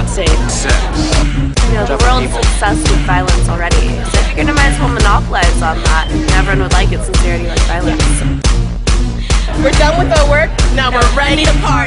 state. You know, the world's obsessed with violence already. So I figured I might as well monopolize on that, and everyone would like it since they already like violence. We're done with our work, now we're ready to party.